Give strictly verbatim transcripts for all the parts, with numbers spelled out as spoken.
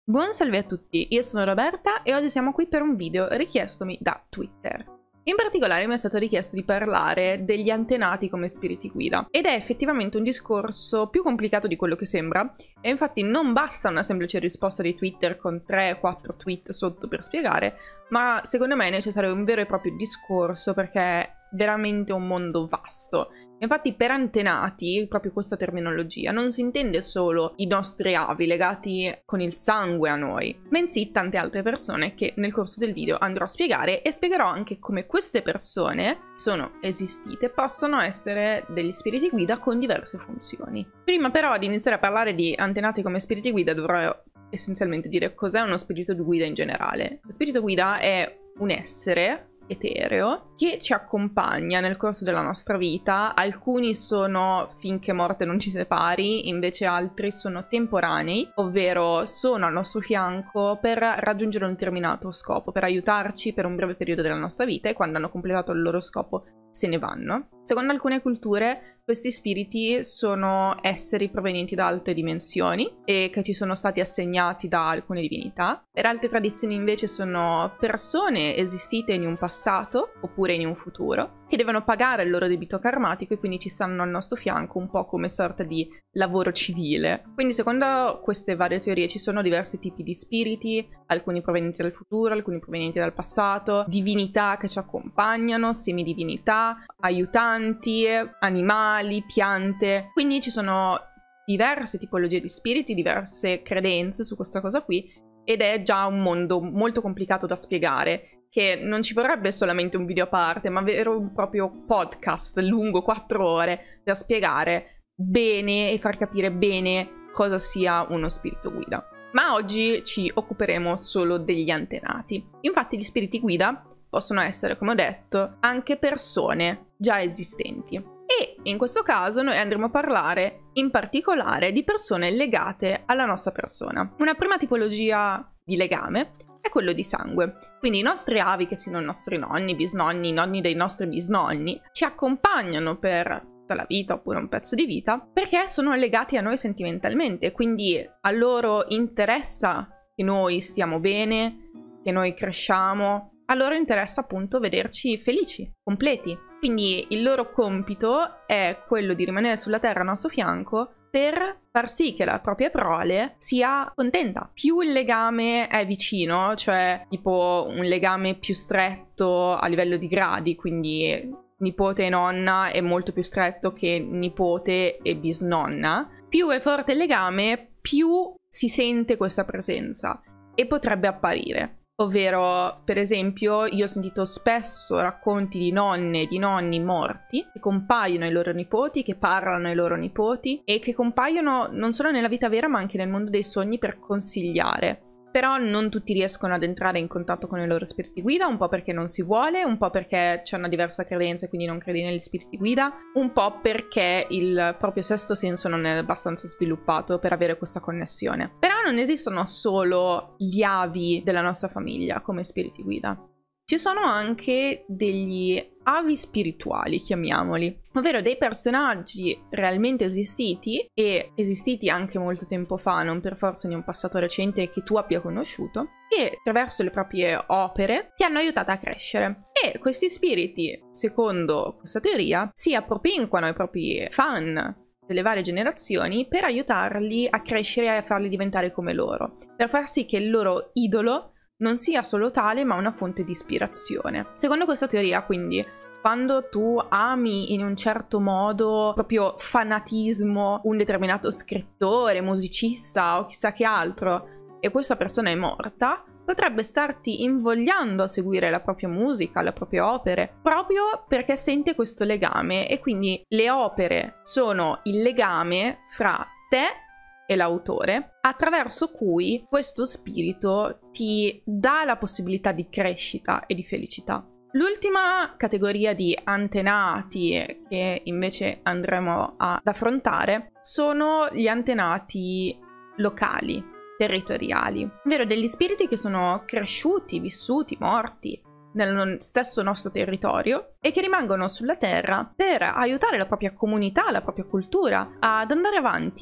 Buon salve a tutti, io sono Roberta e oggi siamo qui per un video richiestomi da Twitter. In particolare mi è stato richiesto di parlare degli antenati come spiriti guida ed è effettivamente un discorso più complicato di quello che sembra e infatti non basta una semplice risposta di Twitter con tre quattro tweet sotto per spiegare, ma secondo me è necessario un vero e proprio discorso perché è veramente un mondo vasto. Infatti per antenati, proprio questa terminologia, non si intende solo i nostri avi legati con il sangue a noi, bensì tante altre persone che nel corso del video andrò a spiegare e spiegherò anche come queste persone sono esistite, possono essere degli spiriti guida con diverse funzioni. Prima però di iniziare a parlare di antenati come spiriti guida dovrò essenzialmente dire cos'è uno spirito guida in generale. Lo spirito guida è un essere etereo che ci accompagna nel corso della nostra vita. Alcuni sono finché morte non ci separi, invece altri sono temporanei, ovvero sono al nostro fianco per raggiungere un determinato scopo, per aiutarci per un breve periodo della nostra vita e quando hanno completato il loro scopo se ne vanno. Secondo alcune culture questi spiriti sono esseri provenienti da altre dimensioni e che ci sono stati assegnati da alcune divinità. Per altre tradizioni invece sono persone esistite in un passato oppure in un futuro che devono pagare il loro debito karmatico e quindi ci stanno al nostro fianco un po' come sorta di lavoro civile. Quindi secondo queste varie teorie ci sono diversi tipi di spiriti, alcuni provenienti dal futuro, alcuni provenienti dal passato, divinità che ci accompagnano, semidivinità, aiutanti, animali, piante. Quindi ci sono diverse tipologie di spiriti, diverse credenze su questa cosa qui ed è già un mondo molto complicato da spiegare, che non ci vorrebbe solamente un video a parte, ma vero un proprio podcast lungo quattro ore per spiegare bene e far capire bene cosa sia uno spirito guida. Ma oggi ci occuperemo solo degli antenati. Infatti gli spiriti guida possono essere, come ho detto, anche persone già esistenti. E in questo caso noi andremo a parlare in particolare di persone legate alla nostra persona. Una prima tipologia di legame è quello di sangue. Quindi i nostri avi, che siano i nostri nonni, bisnonni, i nonni dei nostri bisnonni, ci accompagnano per tutta la vita oppure un pezzo di vita perché sono legati a noi sentimentalmente, quindi a loro interessa che noi stiamo bene, che noi cresciamo. A loro interessa appunto vederci felici, completi. Quindi il loro compito è quello di rimanere sulla terra al nostro fianco per far sì che la propria prole sia contenta. Più il legame è vicino, cioè tipo un legame più stretto a livello di gradi, quindi nipote e nonna è molto più stretto che nipote e bisnonna, più è forte il legame, più si sente questa presenza e potrebbe apparire. Ovvero, per esempio, io ho sentito spesso racconti di nonne e di nonni morti che compaiono ai loro nipoti, che parlano ai loro nipoti e che compaiono non solo nella vita vera ma anche nel mondo dei sogni per consigliare. Però non tutti riescono ad entrare in contatto con i loro spiriti guida, un po' perché non si vuole, un po' perché c'è una diversa credenza e quindi non credi negli spiriti guida, un po' perché il proprio sesto senso non è abbastanza sviluppato per avere questa connessione. Però non esistono solo gli avi della nostra famiglia come spiriti guida. Ci sono anche degli avi spirituali, chiamiamoli, ovvero dei personaggi realmente esistiti e esistiti anche molto tempo fa, non per forza in un passato recente che tu abbia conosciuto, che attraverso le proprie opere ti hanno aiutato a crescere. E questi spiriti, secondo questa teoria, si appropinquano ai propri fan delle varie generazioni per aiutarli a crescere e a farli diventare come loro, per far sì che il loro idolo non sia solo tale ma una fonte di ispirazione. Secondo questa teoria, quindi, quando tu ami in un certo modo, proprio fanatismo, un determinato scrittore, musicista o chissà che altro, e questa persona è morta, potrebbe starti invogliando a seguire la propria musica, le proprie opere, proprio perché sente questo legame e quindi le opere sono il legame fra te e l'autore, attraverso cui questo spirito ti dà la possibilità di crescita e di felicità. L'ultima categoria di antenati che invece andremo ad affrontare sono gli antenati locali, territoriali, ovvero degli spiriti che sono cresciuti, vissuti, morti nel stesso nostro territorio e che rimangono sulla terra per aiutare la propria comunità, la propria cultura ad andare avanti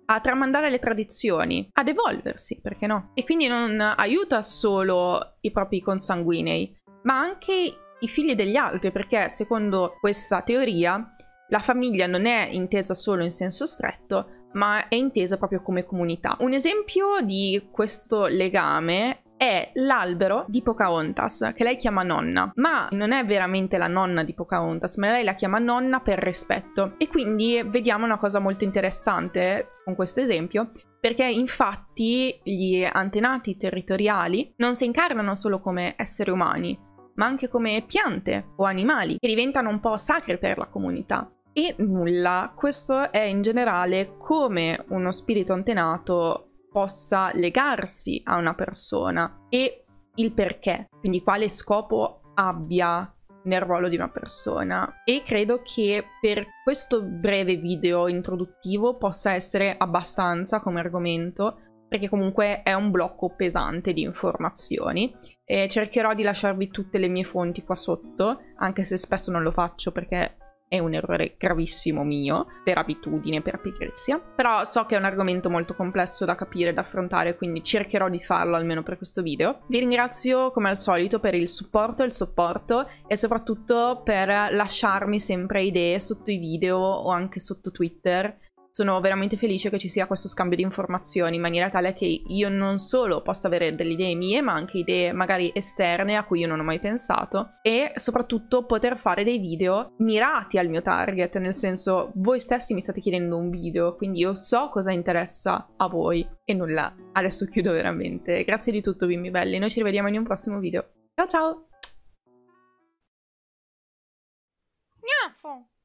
a tramandare le tradizioni, ad evolversi, perché no? E quindi non aiuta solo i propri consanguinei, ma anche i figli degli altri, perché secondo questa teoria la famiglia non è intesa solo in senso stretto, ma è intesa proprio come comunità. Un esempio di questo legame è l'albero di Pocahontas, che lei chiama nonna, ma non è veramente la nonna di Pocahontas, ma lei la chiama nonna per rispetto. E quindi vediamo una cosa molto interessante con questo esempio, perché infatti gli antenati territoriali non si incarnano solo come esseri umani, ma anche come piante o animali, che diventano un po' sacre per la comunità. E nulla, questo è in generale come uno spirito antenato possa legarsi a una persona e il perché, quindi quale scopo abbia nel ruolo di una persona. E credo che per questo breve video introduttivo possa essere abbastanza come argomento, perché comunque è un blocco pesante di informazioni. E cercherò di lasciarvi tutte le mie fonti qua sotto, anche se spesso non lo faccio perché è un errore gravissimo mio, per abitudine, per pigrizia. Però so che è un argomento molto complesso da capire e da affrontare, quindi cercherò di farlo almeno per questo video. Vi ringrazio come al solito per il supporto e il supporto, e soprattutto per lasciarmi sempre idee sotto i video o anche sotto Twitter. Sono veramente felice che ci sia questo scambio di informazioni, in maniera tale che io non solo possa avere delle idee mie, ma anche idee magari esterne a cui io non ho mai pensato, e soprattutto poter fare dei video mirati al mio target, nel senso voi stessi mi state chiedendo un video, quindi io so cosa interessa a voi. E nulla, adesso chiudo veramente. Grazie di tutto bimbi belli, noi ci rivediamo in un prossimo video. Ciao ciao! Gnafo!